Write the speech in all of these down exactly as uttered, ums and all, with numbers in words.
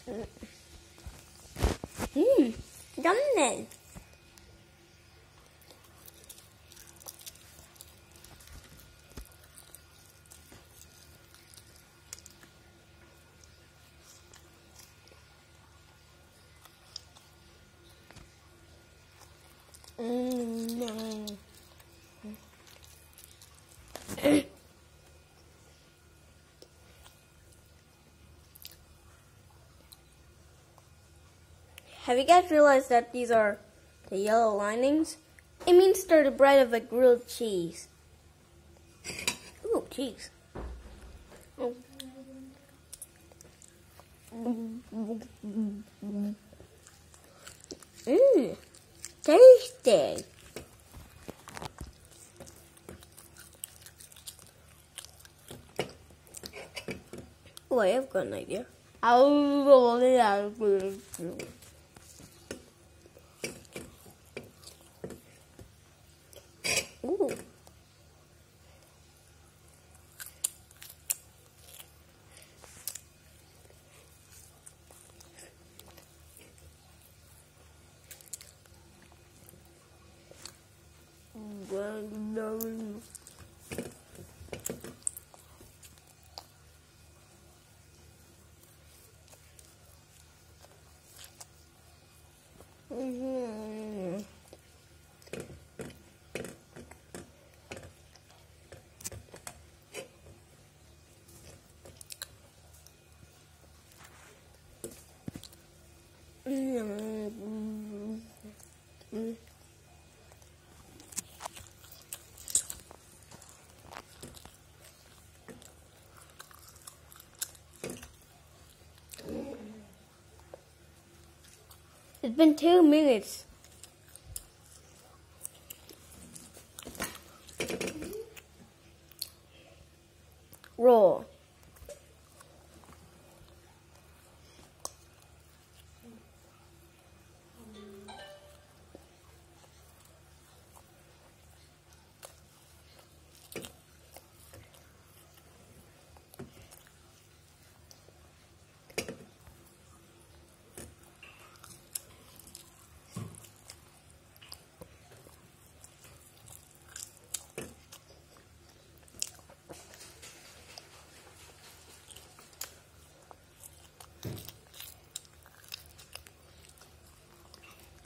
Mmm, yummy. Mm. Have you guys realized that these are the yellow linings? It means they're the bread of a grilled cheese. Ooh, cheese. Oh. Mmm, tasty. Oh, I have got an idea. I'll it out. Ooh. Mm-hmm. Mm-hmm. It's been two minutes. Raw.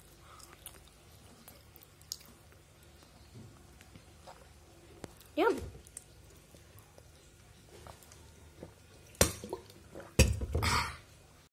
Yum.